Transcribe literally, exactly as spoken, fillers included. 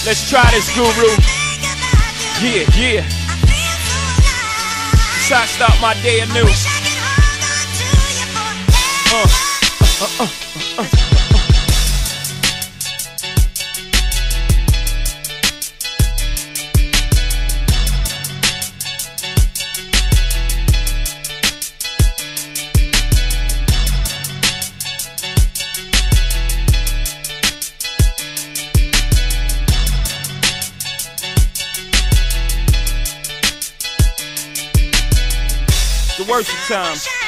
Let's try this, Guru. Yeah, yeah. That's how I start my day anew. Uh, uh, uh, uh, uh, uh. The worship time.